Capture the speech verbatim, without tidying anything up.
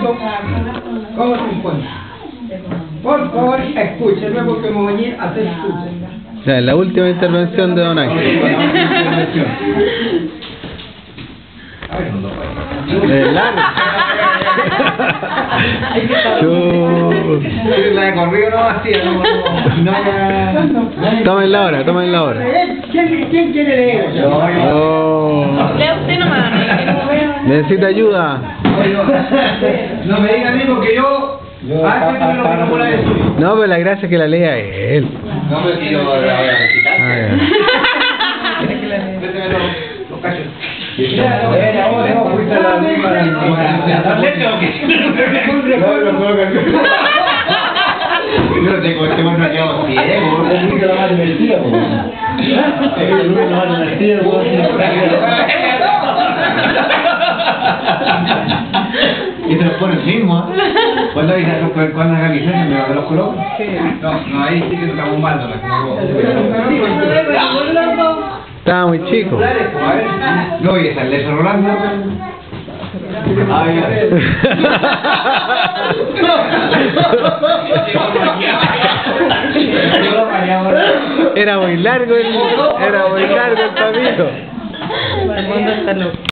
Alfonso, ¿cómo se encuentra? Por favor, escúcheme porque me voy a ir a hacer escucha. Ya, la última intervención de Don Ángel. Es largo. La de corrido no vacía, no, no, Tomen la hora, tomen la hora. ¿Quién, quién quiere leer? Oh. Lea usted nomás. Necesita ayuda. no me digan a mí porque yo... Ah, sí, pero no como la de suyo. No, pero la gracia es que la lea él. No, pero si yo la voy a recitar. Ah, ya. Préstame los, los cachos. No tengo este bueno quedado ciego. Es el lo más divertido. Es el lo más divertido. Y te los pones mismo, ¿eh? ¿Cuándo hay cuándo haga licencia? ¿Me los coloco? No, no, ahí sí que nos estamos mal, Estaba muy chico. No, y es el de Rolando. Ay, Era muy largo el, era muy largo el camino. El mundo está loco.